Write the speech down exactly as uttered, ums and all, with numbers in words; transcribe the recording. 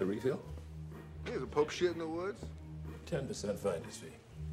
A refill? Here's a Pope shit in the woods. ten percent finder's fee.